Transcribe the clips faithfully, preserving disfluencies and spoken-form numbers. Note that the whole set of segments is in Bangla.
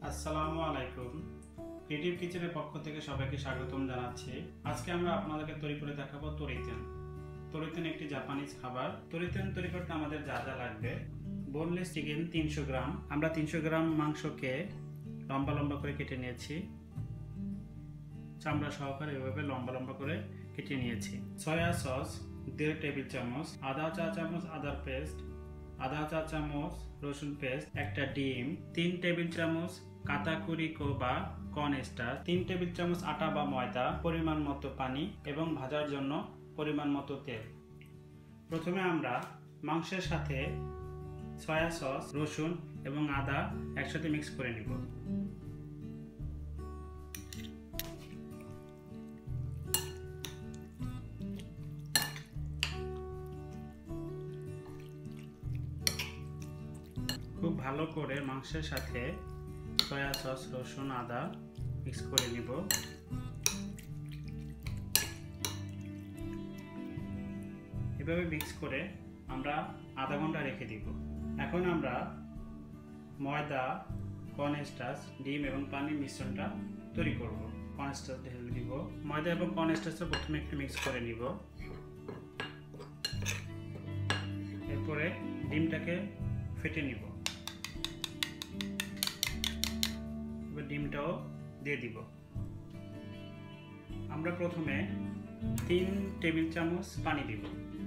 আসসালামু আলাইকুম। ক্রিয়েটিভ কিচেনের পক্ষ থেকে সবাইকে স্বাগতম জানাচ্ছি। আজকে আমরা আপনাদেরকে তৈরি করে দেখাবো তরিতেন। তরিতেন একটি জাপানিজ খাবার। তরিতেন তৈরি করতে আমাদের যা যা লাগবে: বোনলেস চিকেন তিনশো গ্রাম। আমরা তিনশো গ্রাম মাংসকে লম্বা লম্বা করে কেটে নিয়েছি, চামড়া সহকারে এভাবে লম্বা লম্বা করে কেটে নিয়েছি। সয়া সস দেড় টেবিল চামচ, আদা চা চামচ আদার পেস্ট, আধা চা চামচ রসুন পেস্ট, একটা ডিম, তিন টেবিল চামচ কাটাকুরিকো বা কর্নস্টার, তিন টেবিল চামচ আটা বা ময়দা, পরিমাণ মতো পানি এবং ভাজার জন্য পরিমাণ মতো তেল। প্রথমে আমরা মাংসের সাথে সয়া সস, রসুন এবং আদা একসাথে মিক্স করে নিব। খুব ভালো করে মাংসের সাথে সয়া সস, রসুন, আদা মিক্স করে নিব। এভাবে মিক্স করে আমরা আধা ঘন্টা রেখে দিব। এখন আমরা ময়দা, কর্নস্টার্চ, ডিম এবং পানির মিশ্রণটা তৈরি করব। কর্নস্টার্চ ঢেলে দিব। ময়দা এবং কর্নস্টার্চটা প্রথমে একটু মিক্স করে নিব। এরপরে ডিমটাকে ফেটে নিব। ডিমটাও দিয়ে দিব। আমরা প্রথমে তিন টেবিল চামচ পানি দিব।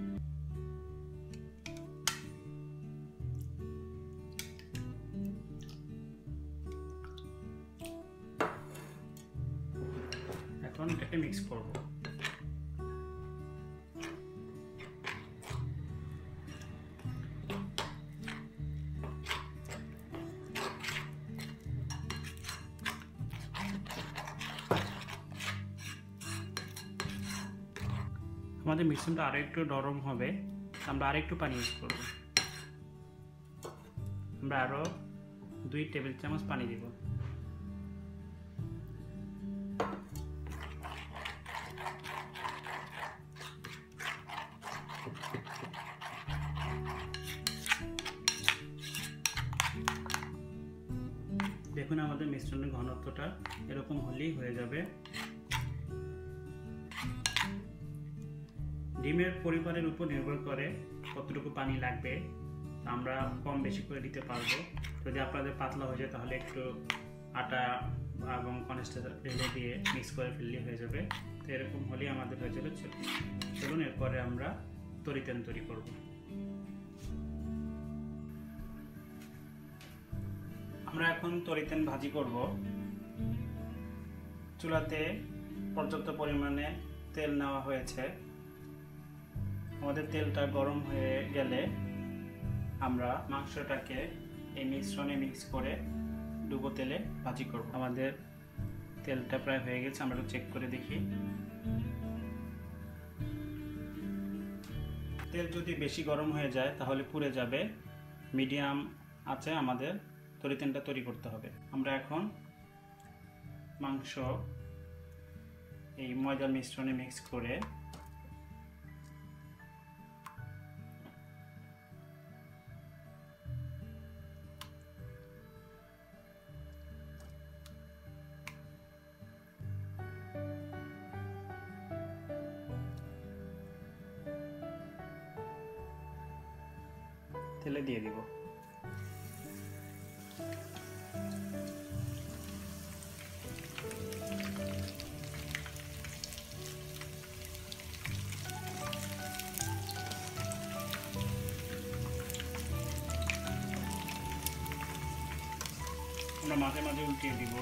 এখন এটাকে মিক্স করব। আমাদের মিশ্রণটা আরো একটু নরম হবে, আমরা আরেকটু পানি ইউজ করব। আমরা আরো দুই টেবিল চামচ পানি দিব। দেখুন আমাদের মিশ্রণের ঘনত্বটা এরকম হলেই হয়ে যাবে। ডিমের পরিমাণের উপর নির্ভর করে কতটুকু পানি লাগবে, আমরা কম বেশি করে দিতে পারবো। যদি আপনাদের পাতলা হয়ে যায় তাহলে একটু আটা এবং কর্নস্টার্চ ঢেলে দিয়ে মিক্স করে ফেললেই হয়ে যাবে। তো এরকম হলেই আমাদের হয়ে যাবে। চলুন এরপরে আমরা তরিতেন তৈরি করব। আমরা এখন তরিতেন ভাজি করব। চুলাতে পর্যাপ্ত পরিমাণে তেল নেওয়া হয়েছে। আমাদের তেলটা গরম হয়ে গেলে আমরা মাংসটাকে এই মিশ্রণে মিক্স করে ডুবো তেলে ভাজি করব। আমাদের তেলটা প্রায় হয়ে গেছে, আমরা চেক করে দেখি। তেল যদি বেশি গরম হয়ে যায় তাহলে পুড়ে যাবে। মিডিয়াম আঁচে আমাদের তরিতেনটা তৈরি করতে হবে। আমরা এখন মাংস এই ময়দার মিশ্রণে মিক্স করে তেলে দিয়ে দিব। আমরা মাঝে মাঝে উল্টিয়ে দিব।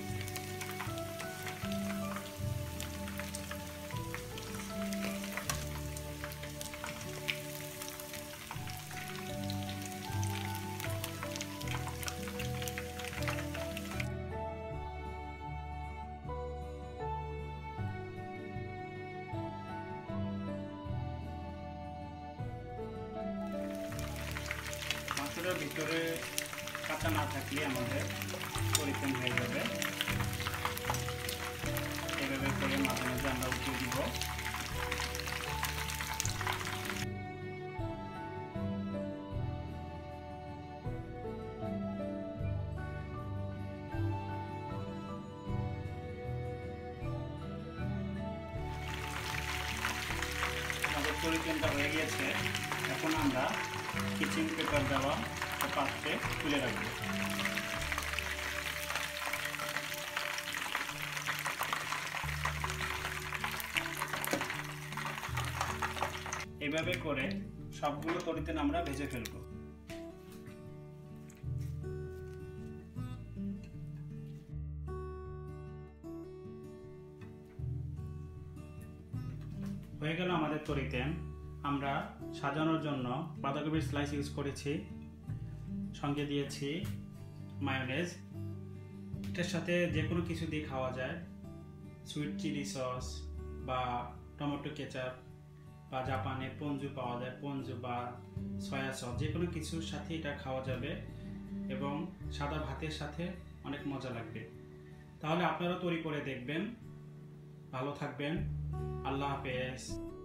মাংসটার ভিতরে কাঁচা না থাকলে আমাদের তরিতেন হয়ে যাবে। এভাবে করে মাঝে মাঝে আমরা উঠিয়ে দিব। তরিতরকারিটা হয়ে গিয়েছে। এখন আমরা কিচিং পেপার দেওয়া পাত্রে তুলে রাখবো। এভাবে করে সবগুলো তরিতে আমরা ভেজে ফেলবো। হয়ে গেল আমাদের তরিতে। আমরা সাজানোর জন্য বাঁধাকপির স্লাইস ইউজ করেছি, সঙ্গে দিয়েছি মায়োনেজ। এটার সাথে যে কোনো কিছু দিয়ে খাওয়া যায়, সুইট চিলি সস বা টমেটো কেচাপ বা জাপানে পঞ্জু পাওয়া যায়, পঞ্জু বা সয়া সস, যে কোনো কিছুর সাথে এটা খাওয়া যাবে এবং সাদা ভাতের সাথে অনেক মজা লাগবে। তাহলে আপনারা তৈরি করে দেখবেন। ভালো থাকবেন। আল্লাহ হাফেজ।